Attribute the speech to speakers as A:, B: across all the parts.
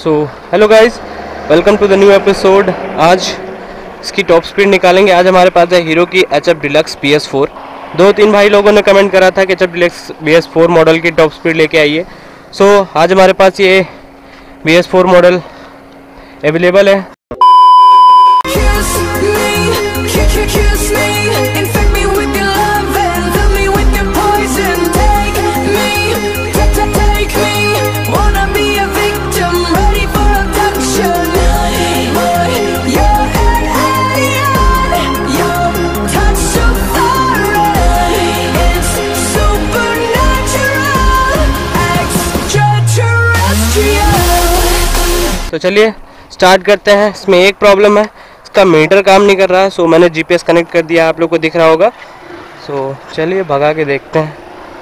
A: So hello guys, welcome to the new episode. आज इसकी top speed निकालेंगे। आज हमारे पास है हीरो की HF डिलक्स BS4। 2-3 भाई लोगों ने कमेंट करा था कि HF डिलक्स BS4 मॉडल की टॉप स्पीड लेके आइए। सो आज हमारे पास ये BS4 मॉडल अवेलेबल है। तो चलिए स्टार्ट करते हैं। इसमें एक प्रॉब्लम है, इसका मीटर काम नहीं कर रहा है। सो मैंने GPS कनेक्ट कर दिया, आप लोग को दिख रहा होगा। सो चलिए भगा के देखते हैं।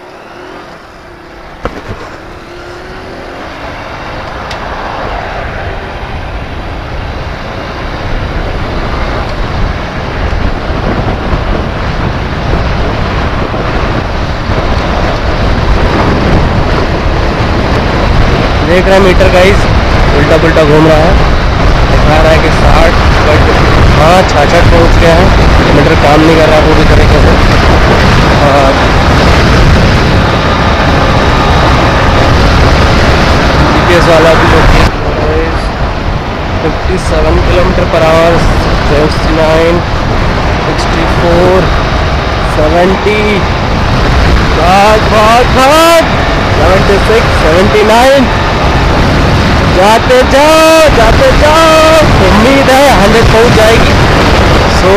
A: देख रहे हैं मीटर गाइस उल्टा पुल्टा घूम रहा है, दिखा रहा है कि 60, बट हाँ 66 पहुँच गया है। मीटर काम नहीं कर रहा पूरी तरीके से। और GPS वाला भी 57 km/h, 69, 64, 70, भाग 76, 79। जाते जाओ, उम्मीद है 100 पहुंच जाएगी। सो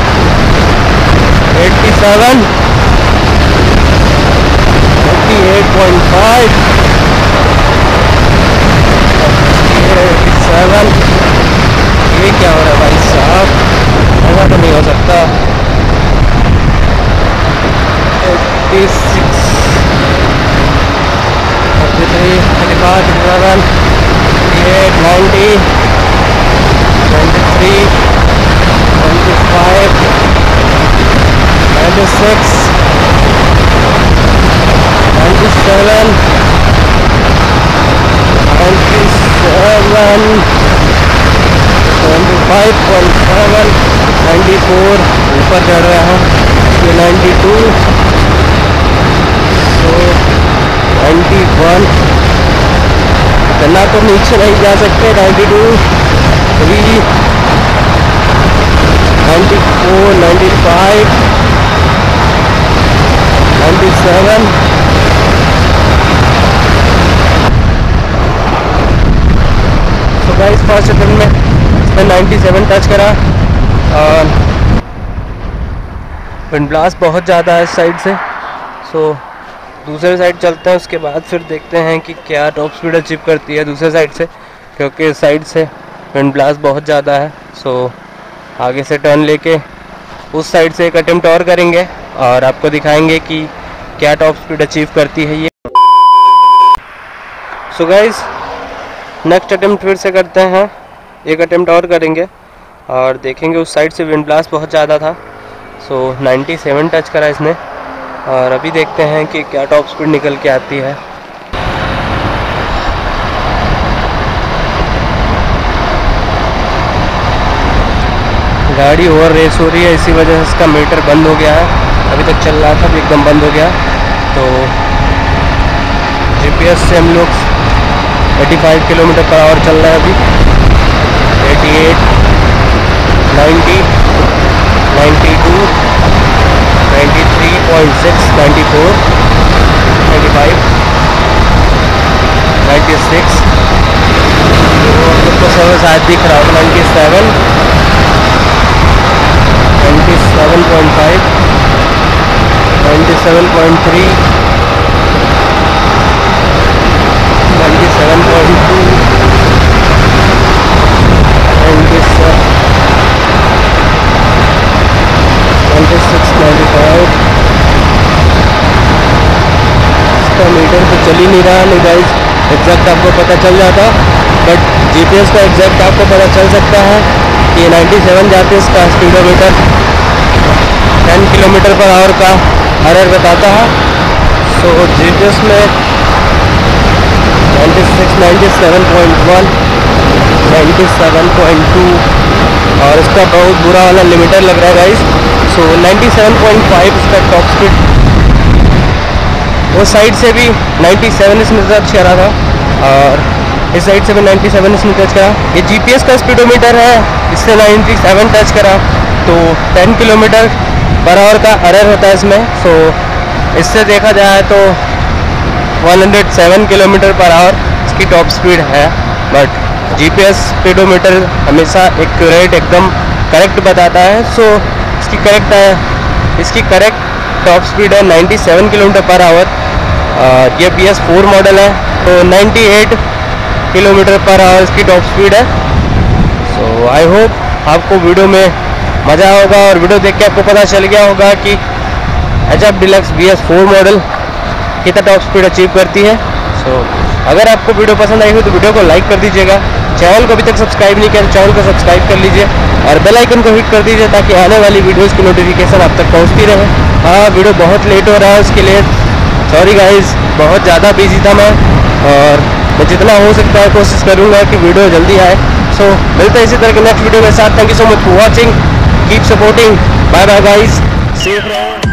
A: 87, 88.5, 87। ये क्या हो रहा है भाई साहब, ऐसा तो नहीं हो सकता। 86, 33, 35, 11, 38, 90, 23, 25, 96, 97, 95.7, 94 ऊपर चढ़ रहा है। ये 92, सो 91। इतना तो नीचे नहीं जा सकते। 92, 3, 94, 95, 97। तो गाइस फर्स्ट अटेम्प्ट में इसमें 97 टच करा। और विंड ब्लास्ट बहुत ज़्यादा है इस साइड से। सो दूसरे साइड चलते हैं, उसके बाद फिर देखते हैं कि क्या टॉप स्पीड अचीव करती है दूसरे साइड से, क्योंकि इस साइड से विंड ब्लास्ट बहुत ज़्यादा है। सो आगे से टर्न लेके उस साइड से एक अटेम्प्ट और करेंगे और आपको दिखाएंगे कि क्या टॉप स्पीड अचीव करती है ये। सो गाइस नेक्स्ट अटेम्प्ट फिर से करते हैं, एक अटेम्प्ट और करेंगे और देखेंगे। उस साइड से विंड ब्लास्ट बहुत ज़्यादा था। सो 97 टच करा इसने और अभी देखते हैं कि क्या टॉप स्पीड निकल के आती है। गाड़ी ओवर रेस हो रही है, इसी वजह से इसका मीटर बंद हो गया है। अभी तक चल रहा था, अभी एकदम बंद हो गया। तो GPS से हम लोग 85 km/h चल रहा है अभी। 88, 90, 92, 93.6, 94, 95, 96। तो सब शायद दिख रहा होगा। 97, 97.5, 97.3, 97.2, 96, 95। इसका मीटर तो चल ही नहीं रहा। नहीं गाइस, एग्जैक्ट आपको पता चल जाता, बट GPS का एग्जैक्ट आपको पता चल सकता है कि 97 जाते इसका स्पीडोमीटर 10 km/h का एरर बताता है। सो GPS में 96, 97.1 97.2 और इसका बहुत बुरा वाला लिमिटर लग रहा है गाइस। सो 97.5 इसका टॉप स्पीड। उस साइड से भी 97 इसने टच करा था और इस साइड से भी 97 इसने टच करा। ये GPS का स्पीडोमीटर है, इससे 97 टच करा तो 10 किलोमीटर पर आवर का एरर होता है इसमें। सो इससे देखा जाए तो 107 किलोमीटर पर आवर इसकी टॉप स्पीड है। बट GPS स्पीडोमीटर हमेशा एक्यूरेट एकदम करेक्ट बताता है। सो इसकी करेक्ट टॉप स्पीड है 97 किलोमीटर पर आवर। ये PS4 मॉडल है तो 98 किलोमीटर पर आवर इसकी टॉप स्पीड है। सो आई होप आपको वीडियो में मज़ा होगा और वीडियो देख के आपको पता चल गया होगा कि HF Deluxe BS4 मॉडल कितना टॉप स्पीड अचीव करती है। सो अगर आपको वीडियो पसंद आई हो तो वीडियो को लाइक कर दीजिएगा। चैनल को अभी तक सब्सक्राइब नहीं किया तो चैनल को सब्सक्राइब कर लीजिए और बेल आइकन को हिट कर दीजिए ताकि आने वाली वीडियोज़ की नोटिफिकेशन आप तक पहुँचती रहे। हाँ, वीडियो बहुत लेट हो रहा है, उसके लिए सॉरी गाइस, बहुत ज़्यादा बिजी था मैं और मैं जितना हो सकता है कोशिश करूँगा कि वीडियो जल्दी आए। सो मिलते हैं इसी तरह के नेक्स्ट वीडियो के साथ। Thank you so much for watching, keep supporting, bye bye guys, safe रहो।